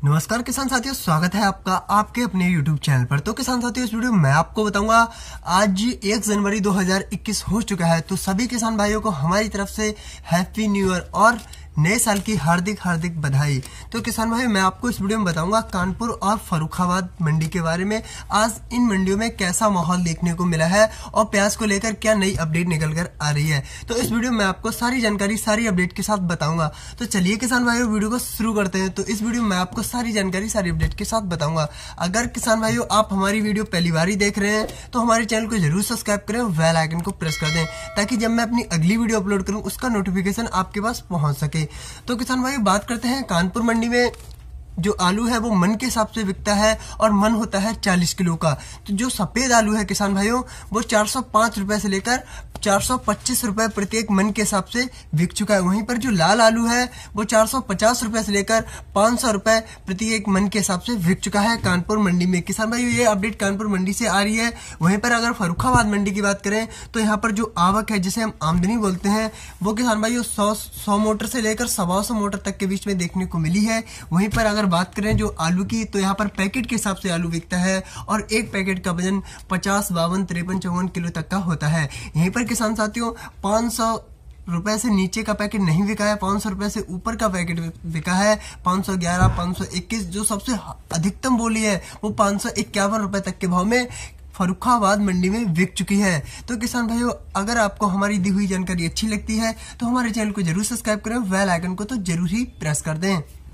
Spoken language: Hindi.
नमस्कार किसान साथियों, स्वागत है आपका आपके अपने YouTube चैनल पर। तो किसान साथियों, इस वीडियो में मैं आपको बताऊंगा आज 1 जनवरी 2021 हो चुका है। तो सभी किसान भाइयों को हमारी तरफ से हैप्पी न्यू ईयर और नए साल की हार्दिक हार्दिक बधाई। तो किसान भाई, मैं आपको इस वीडियो में बताऊंगा कानपुर और फर्रुखाबाद मंडी के बारे में। आज इन मंडियों में कैसा माहौल देखने को मिला है और प्याज को लेकर क्या नई अपडेट निकल कर आ रही है। तो इस वीडियो में आपको सारी जानकारी सारी अपडेट के साथ बताऊंगा। तो चलिए किसान भाइयों, वीडियो को शुरू करते हैं। तो इस वीडियो में मैं आपको सारी जानकारी सारी अपडेट के साथ बताऊंगा। अगर किसान भाइयों आप हमारी वीडियो पहली बार ही देख रहे हैं तो हमारे चैनल को जरूर सब्सक्राइब करें और बेल आइकन को प्रेस कर दें, ताकि जब मैं अपनी अगली वीडियो अपलोड करूं उसका नोटिफिकेशन आपके पास पहुंच सके। तो किसान भाई, बात करते हैं कानपुर मंडी में जो आलू है वो मन के हिसाब से बिकता है और मन होता है 40 किलो का। तो जो सफेद आलू है किसान भाइयों वो 405 रुपए से लेकर 425 रुपए प्रति एक मन के हिसाब से बिक चुका है। वहीं पर जो लाल आलू है वो 450 रुपए से लेकर 500 रुपए प्रति एक मन के हिसाब से बिक चुका है कानपुर मंडी में। किसान भाइयों, ये अपडेट कानपुर मंडी से आ रही है। वहीं पर अगर फर्रुखाबाद मंडी की बात करें तो यहाँ पर जो आवक है, जिसे हम आमदनी बोलते हैं, वो किसान भाइयों 100 मोटर से लेकर 125 मोटर तक के बीच में देखने को मिली है। वहीं पर अगर बात करें जो आलू की, तो यहाँ पर पैकेट के हिसाब से आलू बिकता है और एक पैकेट का वजन 50, 52, 53, 54 किलो तक का होता है। यहीं पर किसान साथियों 500 रुपए से नीचे का पैकेट नहीं बिका है, 500 रुपए से ऊपर का पैकेट बिका है। 511, 521, जो सबसे अधिकतम बोली है वो 551 रुपए तक के भाव में फर्रुखाबाद मंडी में बिक चुकी है। तो किसान भाइयों, अगर आपको हमारी दी हुई जानकारी अच्छी लगती है तो हमारे चैनल को जरूर सब्सक्राइब करें, बेल आइकन को तो जरूर ही प्रेस कर दें।